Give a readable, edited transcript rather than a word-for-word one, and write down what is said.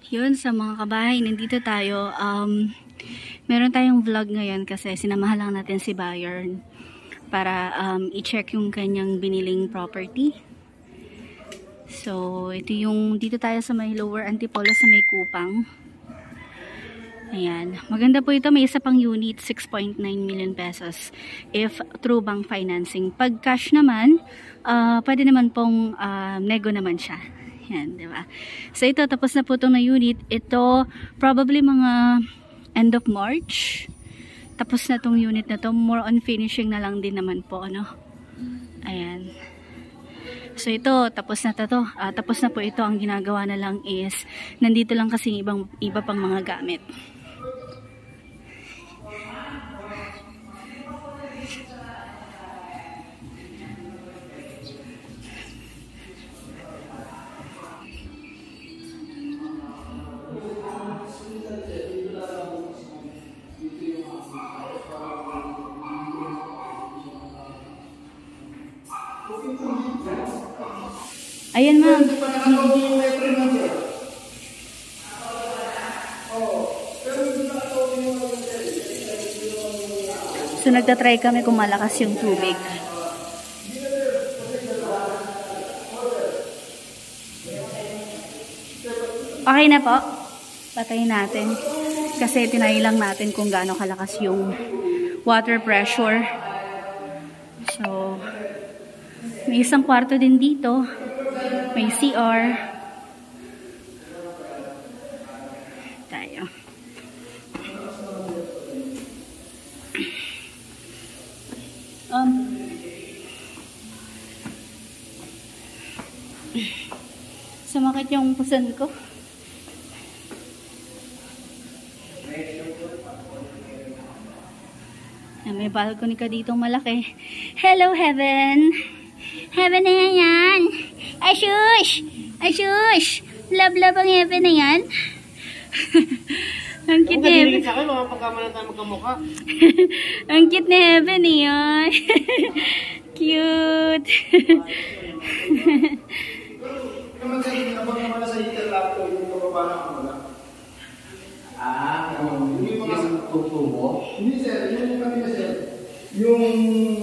Yun, sa mga kabahay, nandito tayo. Meron tayong vlog ngayon kasi sinamahan lang natin si Bayern para i-check yung kanyang biniling property. So, ito yung, dito tayo sa may Lower Antipolo sa may Kupang. Ayan. Maganda po ito. May isa pang unit, 6.9 million pesos if through bank financing. Pag cash naman, pwede naman pong nego naman siya. Yan, diba? So, ito, tapos na po itong na unit. Ito, probably mga end of March. Tapos na itong unit na to. More on finishing na lang din naman po, ano? Ayan. So, ito, tapos na to. Tapos na po ito. Ang ginagawa na lang is, nandito lang kasi iba pang mga gamit. Ayan, ma'am. So, nagtatry kami kung malakas yung tubig. Okay na po. Patayin natin. Kasi tinay lang natin kung gaano kalakas yung water pressure. So, may isang kwarto din dito. May CR. Tayo. Sumakit yung pusan ko. May balcony ka dito malaki. Hello, heaven! Heaven na yan! Ashush! Ashush! Love-love ang heaven na yan. Ang cute na heaven. Sa akin, mga pagkamalan tayo magkamukha. Ang cute na heaven eh yan. Cute. Naman sa hindi nabang naman sa interlapto yung pababa na kamala. Hindi mga tutubo? Hindi sir, yung kanina sir. Yung